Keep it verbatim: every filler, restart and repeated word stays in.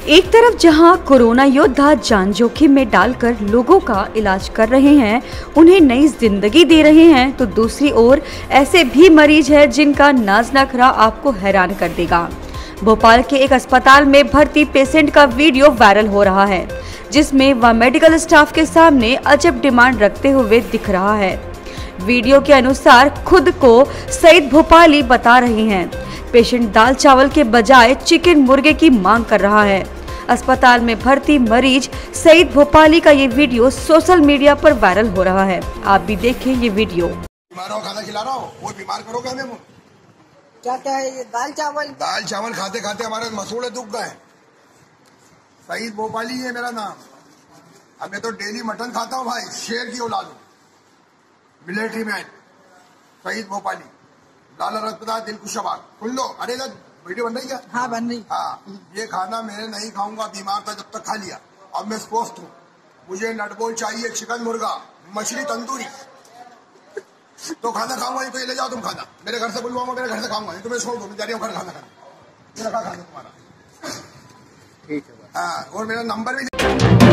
एक तरफ जहां कोरोना योद्धा जान जोखिम में डालकर लोगों का इलाज कर रहे हैं, उन्हें नई जिंदगी दे रहे हैं, तो दूसरी ओर ऐसे भी मरीज हैं जिनका नाज नखरा आपको हैरान कर देगा। भोपाल के एक अस्पताल में भर्ती पेशेंट का वीडियो वायरल हो रहा है, जिसमें वह मेडिकल स्टाफ के सामने अजब डिमांड रखते हुए दिख रहा है। वीडियो के अनुसार खुद को सईद भोपाली बता रहे हैं। पेशेंट दाल चावल के बजाय चिकन मुर्गे की मांग कर रहा है। अस्पताल में भर्ती मरीज सईद भोपाली का ये वीडियो सोशल मीडिया पर वायरल हो रहा है। आप भी देखें ये वीडियो। बीमारों खाना खिला रहा हूँ, वो बीमार करोगे हमें। क्या क्या है ये? दाल चावल दाल चावल खाते खाते हमारे मसूड़े दुख गए। सईद भोपाली है मेरा नाम। अब मैं तो डेली मटन खाता हूँ भाई, शेर की औलाद हूँ, मिलिट्री मैन। सईद भोपाली, लाला रसपदा दिलकुशाबाग खुल लो। अरे वीडियो बन रही क्या? हाँ बन रही। हाँ, ये खाना मैंने नहीं खाऊंगा, बीमार था जब तक खा लिया। अब मैं स्वस्थ हूँ, मुझे नटबोल चाहिए, चिकन मुर्गा, मछली तंदूरी, तो खाना खाऊंगा। नहीं तो ये ले जाओ तुम खाना, मेरे घर से बुलवाऊंगा, मेरे घर से खाऊंगा। नहीं तो मैं छोड़ दूँ, मैं जा रही हूँ घर खाना खाना। मेरा खा खाना तुम्हारा, ठीक है। हाँ, और मेरा नंबर भी